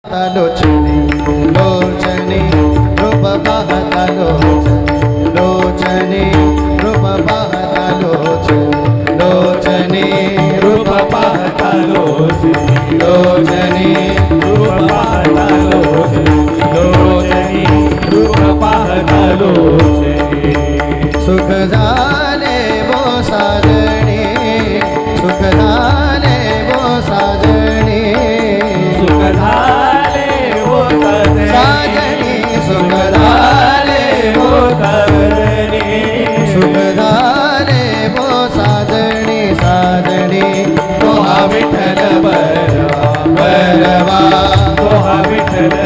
लोचने लोचने रूप पाहता लोचने लोचने रूप पाहता लोचने लोचने रूप पाहता लोचने लोचने रूप पाहता लोचने लोचने रूप पाहता लोचने सुख झाले वो साजणे सुख झाले वो साजणे सुख झाले वो साजणी सुख झाले वो साजणी सुख झाले वो साजणी साजणी तो हा विठ्ठल बरवा बरवा तो हा विठ्ठल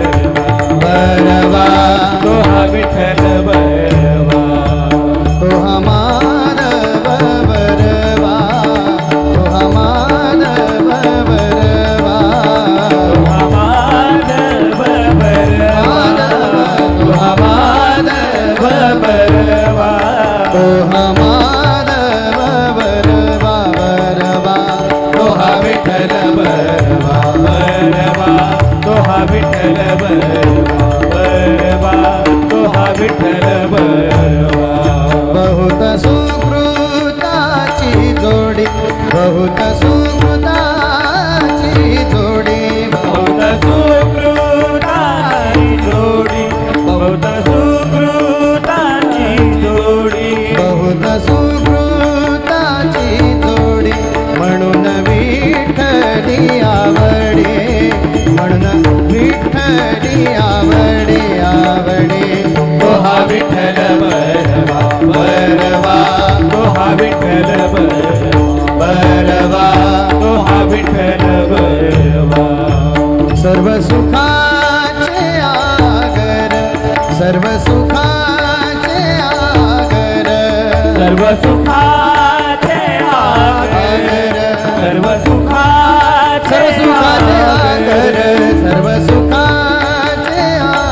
बरवा तो हा विठ्ठल बरवा तो हा माधव बरवा तो हा माधव बरवा तो हा माधव बरवा तो हा माधव बरवा तो हा माधव बरवा बरवा तो हा विठ्ठल बरवा बरवा तो हा विठ्ठल बरवा बरवा तो हा विठ्ठल बरवा बहुत सुकृताची जोडी बहुत सुकृताची जोडी बहुत सुकृताची जोडी बहुत सुकृताची जोडी बहुत सुकृताची जोडी म्हणून विठ्ठली आवडे म्हणून विठ्ठली आवडे आवडे तो हा विठ्ठल बरवा बरवा तो हा विठ्ठल बरवा तो हा विठ्ठल बरवा सर्व सुखाचे आगर सर्व सुखाचे आगर सर्व सुखाचे आगर सर्व सुखाचे आगर सर्व सुखाचे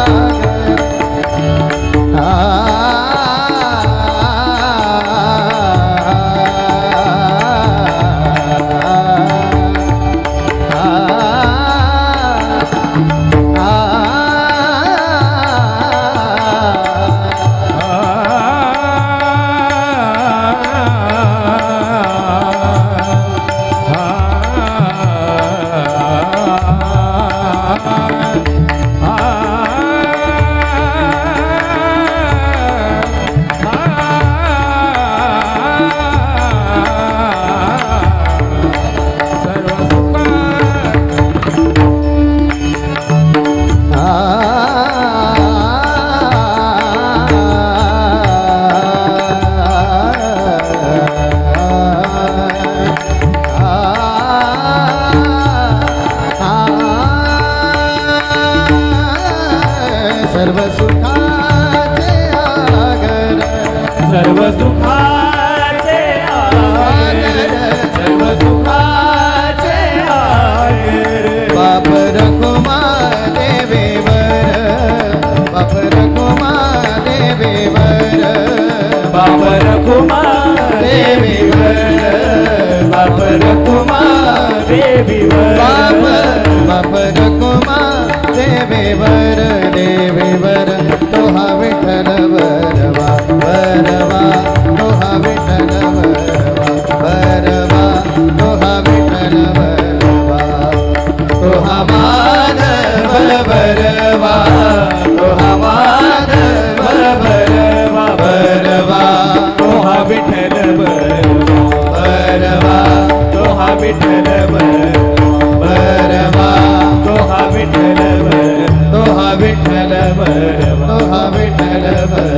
सर्व सुखाचे आगर सर्व सुखाचे आगर सर्व सुखाचे आगर बाप रखुमा देवेवर बाप रखुमा देवेवर बाप रखुमा देवेवर बाप रखुमा देवीवर बाप रखुमा देवेवर देवेवर तो हा विठ्ठल बरवा बरवा तो हा विठ्ठल बरवा बरवा तो हा विठ्ठल बरवा तो हा माधव बरवा तो हा माधव बरवा बरवा तो हा विठ्ठल बरवा बरवा तो हा विठ्ठल बरवा तो हा विठ्ठल तो हा विठ्ठल बरवा तो हा विठ्ठल बरवा